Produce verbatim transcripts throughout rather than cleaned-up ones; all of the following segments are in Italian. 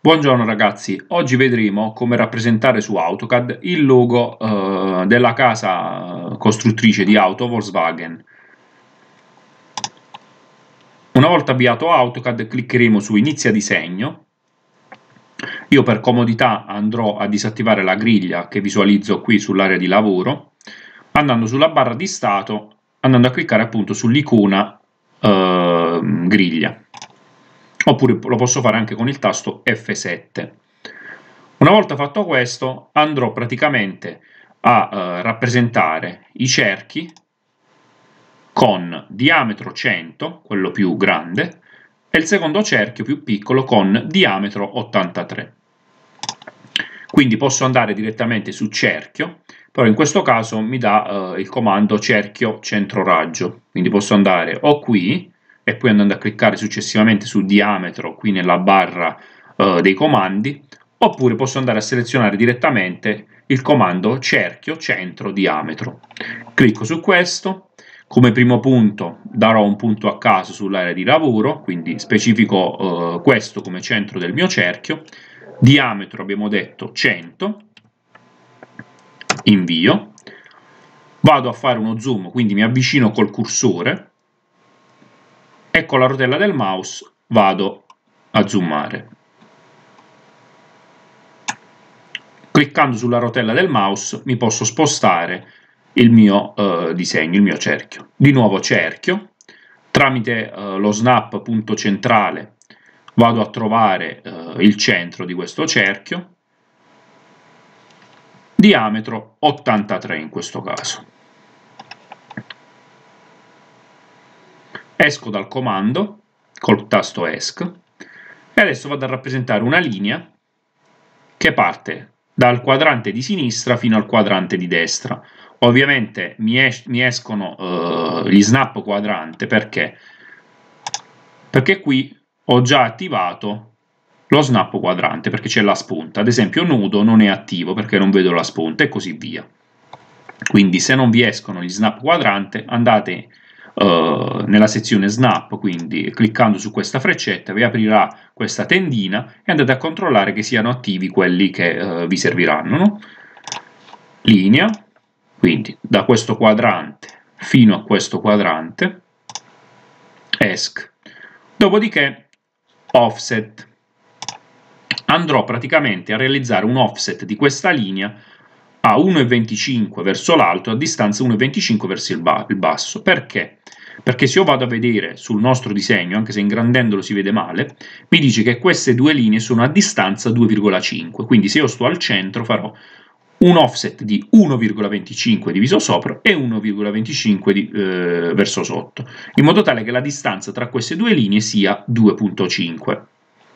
Buongiorno ragazzi, oggi vedremo come rappresentare su AutoCAD il logo eh, della casa costruttrice di auto Volkswagen. Una volta avviato AutoCAD cliccheremo su Inizia disegno. Io per comodità andrò a disattivare la griglia che visualizzo qui sull'area di lavoro, andando sulla barra di stato, andando a cliccare appunto sull'icona eh, griglia. Oppure lo posso fare anche con il tasto F sette. Una volta fatto questo andrò praticamente a eh, rappresentare i cerchi con diametro cento, quello più grande, e il secondo cerchio più piccolo con diametro ottantatré. Quindi posso andare direttamente su cerchio, però in questo caso mi dà eh, il comando cerchio centro raggio, quindi posso andare o qui e poi andando a cliccare successivamente su diametro qui nella barra eh, dei comandi, oppure posso andare a selezionare direttamente il comando cerchio centro diametro. Clicco su questo, come primo punto darò un punto a caso sull'area di lavoro, quindi specifico eh, questo come centro del mio cerchio, diametro abbiamo detto cento, invio, vado a fare uno zoom, quindi mi avvicino col cursore, e con la rotella del mouse vado a zoomare. Cliccando sulla rotella del mouse mi posso spostare il mio eh, disegno, il mio cerchio. Di nuovo cerchio, tramite eh, lo snap punto centrale vado a trovare eh, il centro di questo cerchio, diametro ottantatré in questo caso. Esco dal comando col tasto Esc e adesso vado a rappresentare una linea che parte dal quadrante di sinistra fino al quadrante di destra. Ovviamente mi, es mi escono uh, gli snap quadrante perché? Perché qui ho già attivato lo snap quadrante perché c'è la spunta. Ad esempio nudo non è attivo perché non vedo la spunta e così via. Quindi se non vi escono gli snap quadrante andate Uh, nella sezione snap, quindi cliccando su questa freccetta vi aprirà questa tendina e andate a controllare che siano attivi quelli che uh, vi serviranno, no? Linea, quindi da questo quadrante fino a questo quadrante, esc, dopodiché offset. Andrò praticamente a realizzare un offset di questa linea a uno virgola venticinque verso l'alto e a distanza uno virgola venticinque verso il, ba il basso. Perché? Perché se io vado a vedere sul nostro disegno, anche se ingrandendolo si vede male, mi dice che queste due linee sono a distanza due virgola cinque, quindi se io sto al centro farò un offset di uno virgola venticinque diviso sopra e uno virgola venticinque di, eh, verso sotto, in modo tale che la distanza tra queste due linee sia due virgola cinque.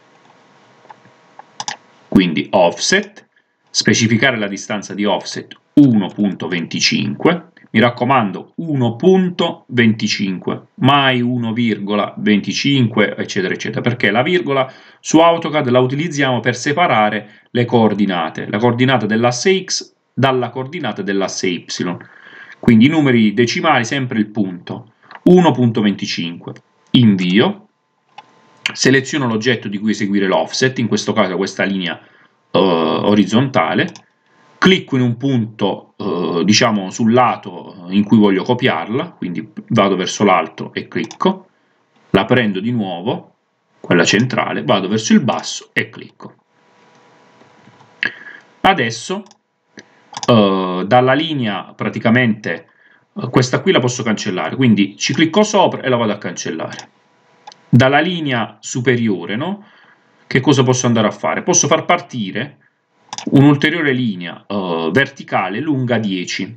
Quindi offset, specificare la distanza di offset uno virgola venticinque, mi raccomando uno virgola venticinque, mai uno virgola venticinque eccetera eccetera, perché la virgola su AutoCAD la utilizziamo per separare le coordinate, la coordinata dell'asse X dalla coordinata dell'asse Y, quindi i numeri decimali sempre il punto, uno virgola venticinque, invio, seleziono l'oggetto di cui eseguire l'offset, in questo caso questa linea uh, orizzontale, clicco in un punto uh, diciamo sul lato in cui voglio copiarla, quindi vado verso l'alto e clicco, la prendo di nuovo, quella centrale, vado verso il basso e clicco. Adesso uh, dalla linea praticamente uh, questa qui la posso cancellare, quindi ci clicco sopra e la vado a cancellare. Dalla linea superiore, no? Che cosa posso andare a fare? Posso far partire un'ulteriore linea uh, verticale lunga dieci.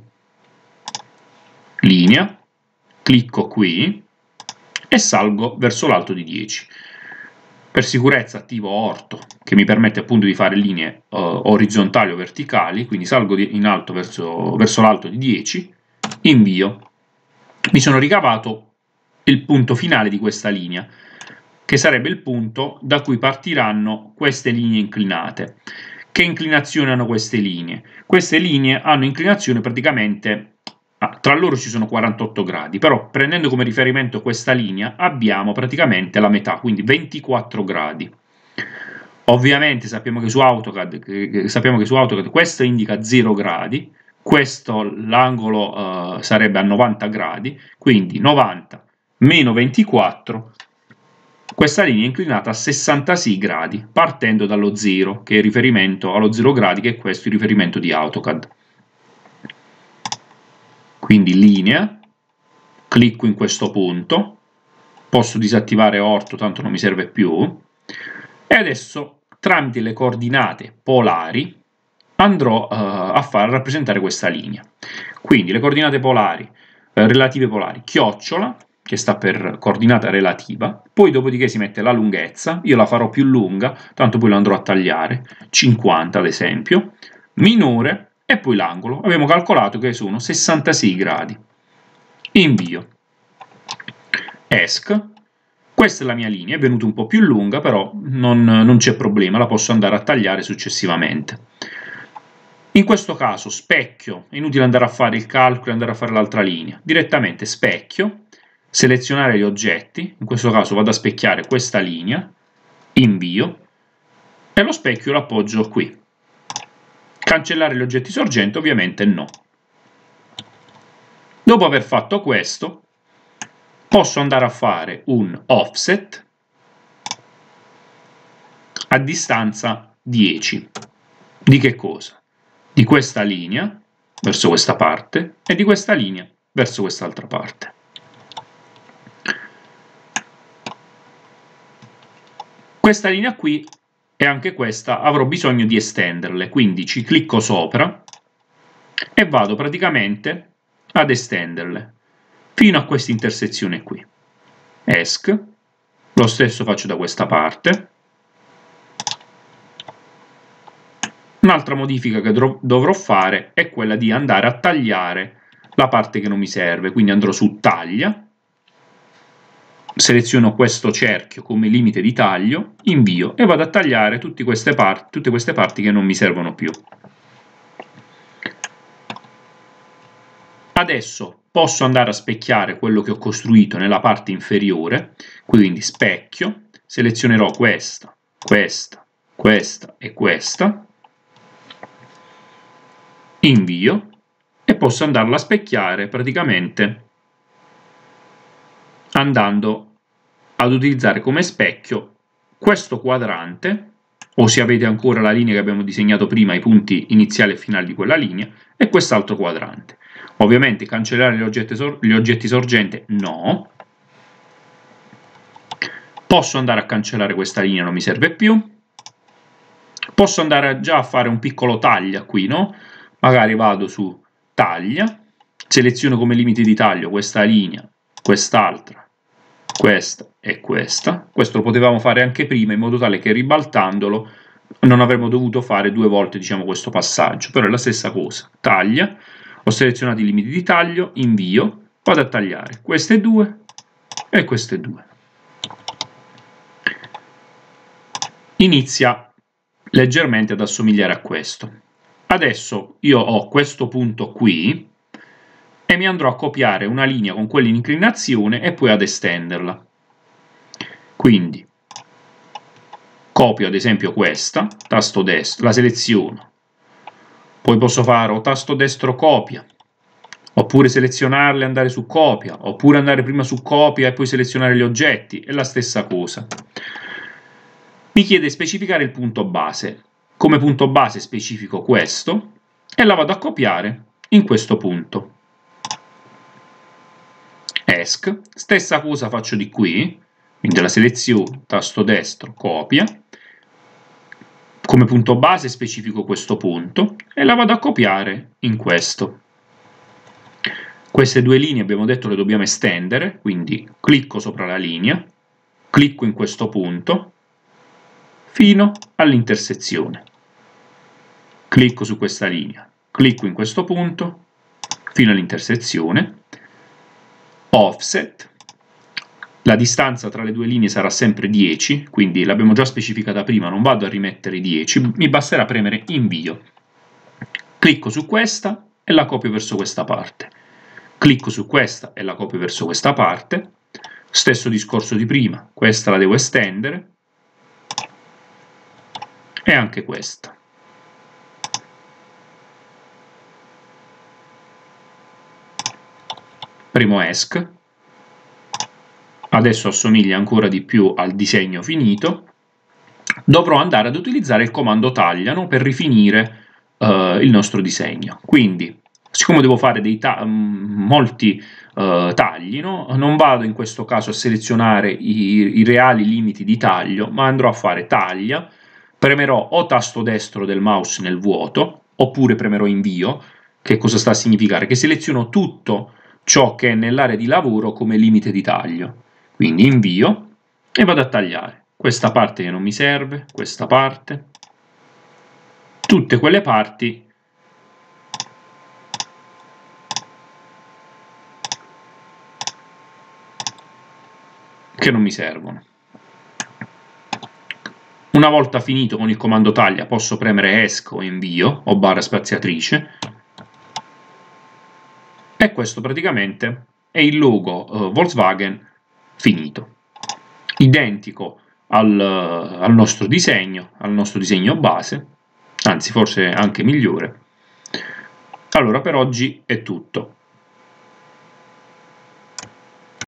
Linea, clicco qui e salgo verso l'alto di dieci. Per sicurezza attivo orto, che mi permette appunto di fare linee uh, orizzontali o verticali, quindi salgo in alto verso, verso l'alto di dieci, invio. Mi sono ricavato il punto finale di questa linea, che sarebbe il punto da cui partiranno queste linee inclinate. Che inclinazione hanno queste linee? Queste linee hanno inclinazione praticamente, ah, tra loro ci sono quarantotto gradi, però prendendo come riferimento questa linea abbiamo praticamente la metà, quindi ventiquattro gradi. Ovviamente sappiamo che su AutoCAD, che, sappiamo che su AutoCAD questo indica zero gradi, questo l'angolo eh, sarebbe a novanta gradi, quindi novanta meno ventiquattro, questa linea è inclinata a sessantasei gradi, partendo dallo zero, che è il riferimento allo zero gradi, che è questo il riferimento di AutoCAD. Quindi linea, clicco in questo punto, posso disattivare orto, tanto non mi serve più, e adesso tramite le coordinate polari andrò uh, a far rappresentare questa linea. Quindi le coordinate polari, eh, relative polari, chiocciola, che sta per coordinata relativa, poi dopodiché si mette la lunghezza, io la farò più lunga, tanto poi la andrò a tagliare, cinquanta ad esempio, minore, e poi l'angolo, abbiamo calcolato che sono sessantasei gradi. Invio. Esc. Questa è la mia linea, è venuta un po' più lunga, però non, non c'è problema, la posso andare a tagliare successivamente. In questo caso specchio, è inutile andare a fare il calcolo e andare a fare l'altra linea, direttamente specchio, selezionare gli oggetti, in questo caso vado a specchiare questa linea, invio, e lo specchio lo appoggio qui. Cancellare gli oggetti sorgenti ovviamente no. Dopo aver fatto questo, posso andare a fare un offset a distanza dieci. Di che cosa? Di questa linea verso questa parte e di questa linea verso quest'altra parte. Questa linea qui e anche questa avrò bisogno di estenderle, quindi ci clicco sopra e vado praticamente ad estenderle fino a questa intersezione qui. Esc, lo stesso faccio da questa parte. Un'altra modifica che dovrò fare è quella di andare a tagliare la parte che non mi serve, quindi andrò su taglia, seleziono questo cerchio come limite di taglio, invio e vado a tagliare tutte queste parti, tutte queste parti che non mi servono più. Adesso posso andare a specchiare quello che ho costruito nella parte inferiore, quindi specchio, selezionerò questa, questa, questa e questa, invio e posso andarla a specchiare praticamente andando ad utilizzare come specchio questo quadrante, o se avete ancora la linea che abbiamo disegnato prima, i punti iniziali e finali di quella linea, e quest'altro quadrante. Ovviamente cancellare gli oggetti, sor gli oggetti sorgente no. Posso andare a cancellare questa linea, non mi serve più. Posso andare già a fare un piccolo taglia qui, no? Magari vado su taglia, seleziono come limite di taglio questa linea, quest'altra, questa e questa. Questo lo potevamo fare anche prima in modo tale che ribaltandolo non avremmo dovuto fare due volte, diciamo, questo passaggio, però è la stessa cosa. Taglia, ho selezionato i limiti di taglio, invio, vado a tagliare queste due e queste due. Inizia leggermente ad assomigliare a questo. Adesso io ho questo punto qui e mi andrò a copiare una linea con quella in inclinazione e poi ad estenderla. Quindi copio ad esempio questa, tasto destro, la seleziono, poi posso fare o tasto destro copia, oppure selezionarle e andare su copia, oppure andare prima su copia e poi selezionare gli oggetti, è la stessa cosa. Mi chiede di specificare il punto base. Come punto base specifico questo e la vado a copiare in questo punto. Esc, stessa cosa faccio di qui, quindi la seleziono, tasto destro, copia, come punto base specifico questo punto e la vado a copiare in questo. Queste due linee abbiamo detto le dobbiamo estendere, quindi clicco sopra la linea, clicco in questo punto fino all'intersezione. Clicco su questa linea, clicco in questo punto fino all'intersezione, offset, la distanza tra le due linee sarà sempre dieci, quindi l'abbiamo già specificata prima, non vado a rimettere dieci, mi basterà premere invio. Clicco su questa e la copio verso questa parte. Clicco su questa e la copio verso questa parte. Stesso discorso di prima, questa la devo estendere. e anche questa. Premo esc, adesso assomiglia ancora di più al disegno finito. Dovrò andare ad utilizzare il comando tagliano per rifinire uh, il nostro disegno. Quindi, siccome devo fare dei ta molti uh, tagli, no? Non vado in questo caso a selezionare i, i reali limiti di taglio, ma andrò a fare taglia, premerò o tasto destro del mouse nel vuoto, oppure premerò invio. Che cosa sta a significare? Che seleziono tutto ciò che è nell'area di lavoro come limite di taglio. Quindi invio e vado a tagliare questa parte che non mi serve, questa parte, tutte quelle parti che non mi servono. Una volta finito con il comando taglia posso premere esc o invio o barra spaziatrice e questo praticamente è il logo uh, Volkswagen finito, identico al, al nostro disegno, al nostro disegno base, anzi forse anche migliore. Allora per oggi è tutto.